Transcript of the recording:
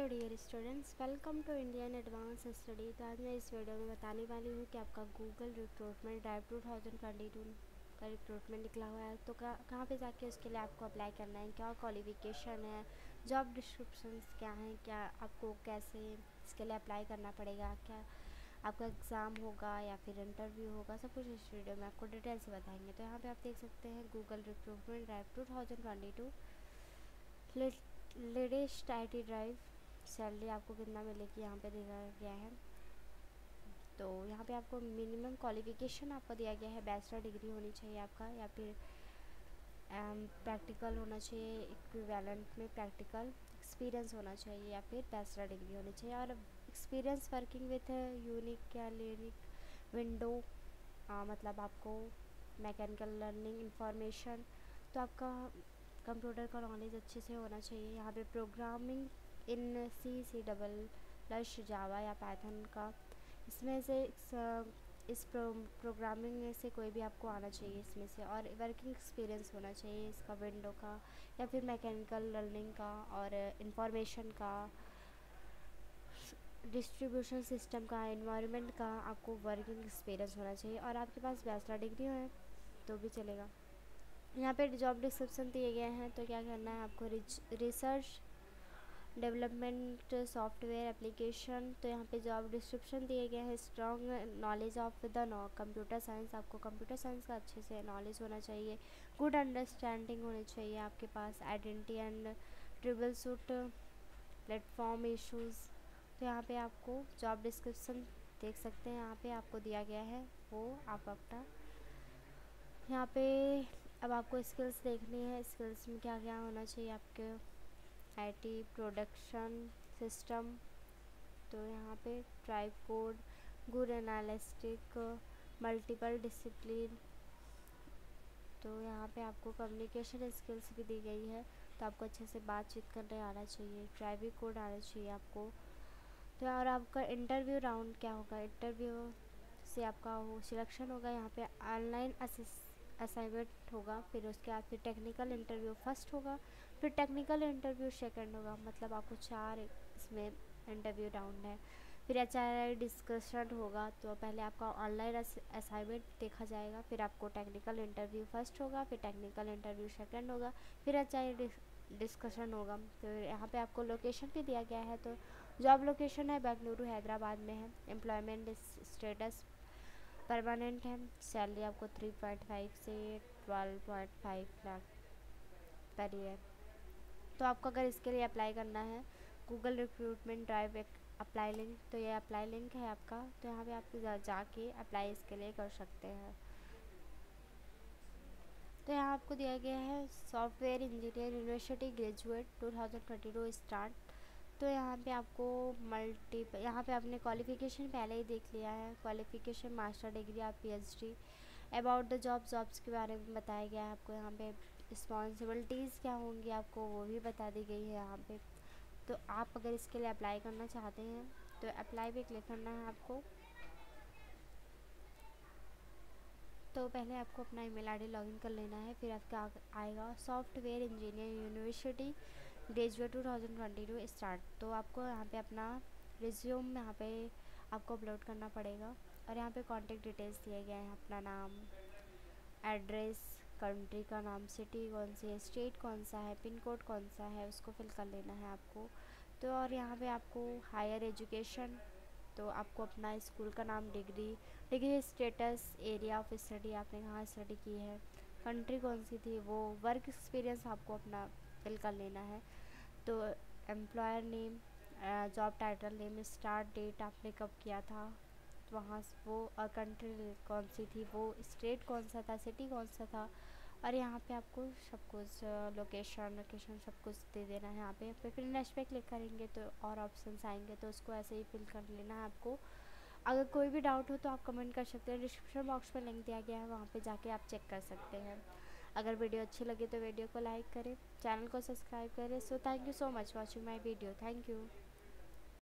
Dear students, welcome to Indian advance study. तो आज मैं इस वीडियो में बताने वाली हूँ कि आपका गूगल रिक्रूटमेंट ड्राइव 2022 का रिक्रूटमेंट निकला हुआ है। तो कहाँ पे जाके उसके लिए आपको अप्लाई करना है, क्या क्वालिफ़िकेशन है, जॉब डिस्क्रिप्शंस क्या हैं, क्या आपको कैसे इसके लिए अप्लाई करना पड़ेगा, क्या आपका एग्ज़ाम होगा या फिर इंटरव्यू होगा, सब कुछ इस वीडियो में आपको डिटेल से बताएंगे। तो यहाँ पे आप देख सकते हैं Google recruitment drive 2022 latest IT drive. Salary आपको कितना मिलेगी यहाँ पे दिया गया है। तो यहाँ पे आपको मिनिमम क्वालिफ़िकेशन आपको दिया गया है, बैचलर डिग्री होनी चाहिए आपका, या फिर प्रैक्टिकल होना चाहिए, इक्विवेलेंट में प्रैक्टिकल एक्सपीरियंस होना चाहिए, या फिर बैचलर डिग्री होनी चाहिए। और एक्सपीरियंस वर्किंग विथ यूनिक या लिनिक विंडो, मतलब आपको मैकेनिकल लर्निंग इंफॉर्मेशन, तो आपका कंप्यूटर का नॉलेज अच्छे से होना चाहिए। यहाँ पे प्रोग्रामिंग इन C++, जावा या पाइथन का, इसमें से इस प्रोग्रामिंग में से कोई भी आपको आना चाहिए इसमें से। और वर्किंग एक्सपीरियंस होना चाहिए इसका विंडो का या फिर मैकेनिकल लर्निंग का और इंफॉर्मेशन का, डिस्ट्रीब्यूशन सिस्टम का, एनवायरनमेंट का आपको वर्किंग एक्सपीरियंस होना चाहिए। और आपके पास बैचलर डिग्री है तो भी चलेगा। यहाँ पे जॉब डिस्क्रिप्शन दिए गए हैं, तो क्या करना है आपको, रिसर्च डेवलपमेंट सॉफ्टवेयर एप्लीकेशन। तो यहाँ पे जॉब डिस्क्रिप्शन दिए गए हैं, strong knowledge of the computer science, आपको कंप्यूटर साइंस का अच्छे से नॉलेज होना चाहिए, गुड अंडरस्टैंडिंग होनी चाहिए आपके पास, identity and troubleshoot platform issues. तो यहाँ पे आपको जॉब डिस्क्रिप्शन देख सकते हैं, यहाँ पे आपको दिया गया है, वो आप अपना यहाँ पे अब आपको स्किल्स देखनी है। स्किल्स में क्या क्या होना चाहिए आपके, IT प्रोडक्शन सिस्टम, तो यहाँ पे ट्राइब code, good analytic, multiple discipline. तो यहाँ पे आपको कम्युनिकेशन स्किल्स भी दी गई है, तो आपको अच्छे से बातचीत करने आना चाहिए, ट्राइब कोड आना चाहिए आपको। तो और आपका इंटरव्यू राउंड क्या होगा, इंटरव्यू से आपका वो सिलेक्शन होगा। यहाँ पे ऑनलाइन असाइनमेंट होगा, फिर उसके बाद फिर टेक्निकल इंटरव्यू फर्स्ट होगा, फिर टेक्निकल इंटरव्यू सेकंड होगा। मतलब आपको 4 इसमें इंटरव्यू राउंड है। फिर HRI डिस्कशन होगा, तो पहले आपका ऑनलाइन असाइनमेंट देखा जाएगा, फिर आपको टेक्निकल इंटरव्यू फर्स्ट होगा, फिर टेक्निकल इंटरव्यू सेकंड होगा, फिर HRI डिस्कशन होगा। तो यहाँ पे आपको लोकेशन भी दिया गया है, तो जॉब लोकेशन है बेंगलुरु हैदराबाद में है। एम्प्लॉयमेंट स्टेटस परमानेंट है। सैलरी आपको 3.5 से 12.5 लाख पर ईयर। तो आपको अगर इसके लिए अप्लाई करना है, गूगल रिक्रूटमेंट ड्राइव एक अप्लाई लिंक, तो ये अप्लाई लिंक है आपका, तो यहाँ पे आप जाके अप्लाई इसके लिए कर सकते हैं। तो यहाँ आपको दिया गया है software engineer university graduate 2022 start. तो यहाँ पे आपको यहाँ पे आपने क्वालिफ़िकेशन पहले ही देख लिया है, क्वालिफ़िकेशन मास्टर डिग्री या PhD। अबाउट द जॉब्स के बारे में बताया गया है आपको। यहाँ पे रिस्पॉन्सिबिलिटीज़ क्या होंगी आपको वो भी बता दी गई है यहाँ पे। तो आप अगर इसके लिए अप्लाई करना चाहते हैं तो अप्लाई पे क्लिक करना है आपको। तो पहले आपको अपना ईमेल ID लॉगिन कर लेना है, फिर आपका आएगा software engineer university graduate 2022 start. तो आपको यहाँ पे अपना रिज्यूम यहाँ पे आपको अपलोड करना पड़ेगा, और यहाँ पे कॉन्टेक्ट डिटेल्स दिए गए हैं, अपना नाम, एड्रेस, कंट्री का नाम, सिटी कौन सी है, स्टेट कौन सा है, पिन कोड कौन सा है, उसको फिल कर लेना है आपको। तो और यहाँ पे आपको हायर एजुकेशन, तो आपको अपना स्कूल का नाम, degree status, area of study आपने कहाँ स्टडी की है, कंट्री कौन सी थी वो, वर्क एक्सपीरियंस आपको अपना फिल कर लेना है। तो employer name, job title name, start date आपने कब किया था वहाँ वो, और कंट्री कौन सी थी वो, स्टेट कौन सा था, सिटी कौन सा था। और यहाँ पे आपको सब कुछ लोकेशन सब कुछ दे देना है यहाँ पे। फिर नेक्स्ट पे क्लिक करेंगे तो और ऑप्शंस आएंगे, तो उसको ऐसे ही फिल कर लेना है आपको। अगर कोई भी डाउट हो तो आप कमेंट कर सकते हैं, डिस्क्रिप्शन बॉक्स में लिंक दिया गया है, वहाँ पे जाके आप चेक कर सकते हैं। अगर वीडियो अच्छी लगी तो वीडियो को लाइक करें, चैनल को सब्सक्राइब करें। So thank you so much watching my video. Thank you.